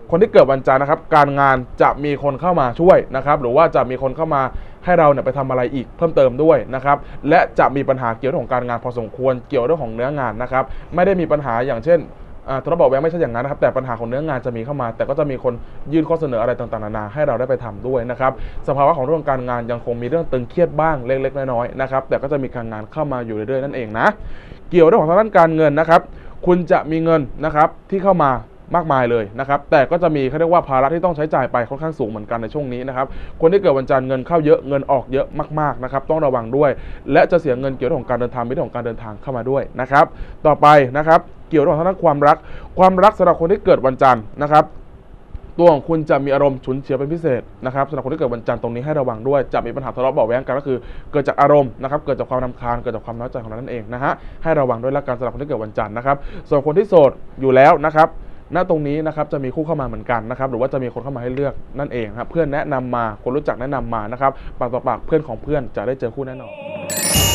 คนที่เกิดวันจันทร์นะครับการงานจะมีคนเข้ามาช่วยนะครับหรือว่าจะมีคนเข้ามาให้เราเนี่ยไปทำอะไรอีกเพิ่มเติมด้วยนะครับและจะมีปัญหาเกี่ยวกับของการงานพอสมควรเกี่ยวเรื่องของเนื้องานนะครับไม่ได้มีปัญหาอย่างเช่นทะเลาะเบาะแว้งไม่ใช่อย่างนั้นนะครับแต่ปัญหาของเนื้องานจะมีเข้ามาแต่ก็จะมีคนยื่นข้อเสนออะไรต่างๆนานาให้เราได้ไปทำด้วยนะครับสภาวะของเรื่องการงานยังคงมีเรื่องตึงเครียดบ้างเล็กๆน้อยๆนะครับแต่ก็จะมีการงานเข้ามาอยู่เรื่อยๆนั่นเองนะเกี่ยวเรื่องของทางด้านการเงินนะครับคุณจะมีเงินนะครับที่เข้ามามากมายเลยนะครับแต่ก็จะมีเขาเรียกว่าภาระที่ต้องใช้จ่ายไปค่อนข้างสูงเหมือนกันในช่วงนี้นะครับคนที่เกิดวันจันทร์เงินเข้าเยอะเงินออกเยอะมากๆนะครับต้องระวังด้วยและจะเสียเงินเกี่ยวกับการเดินทางมีเรื่องของการเดินทางเข้ามาด้วยนะครับต่อไปนะครับเกี่ยวกับทางด้านความรักสำหรับคนที่เกิดวันจันทร์นะครับตัวของคุณจะมีอารมณ์ฉุนเฉียวเป็นพิเศษนะครับสำหรับคนที่เกิดวันจันทร์ตรงนี้ให้ระวังด้วยจะมีปัญหาทะเลาะเบาะแว้งกันก็คือเกิดจากอารมณ์นะครับเกิดจากความรำคาญเกิดจากความน้อยใจของเรานั่นเองนะฮะให้ระวังด้วยละกันสำหรับคนที่เกิดวันจันทร์นะครับส่วนคนที่โสดอยู่แล้วนะครับณตรงนี้นะครับจะมีคู่เข้ามาเหมือนกันนะครับหรือว่าจะมีคนเข้ามาให้เลือกนั่นเองครับเพื่อนแนะนำมาคนรู้จักแนะนำมานะครับปากต่อปากเพื่อนของเพื่อนจะได้เจอคู่แน่นอน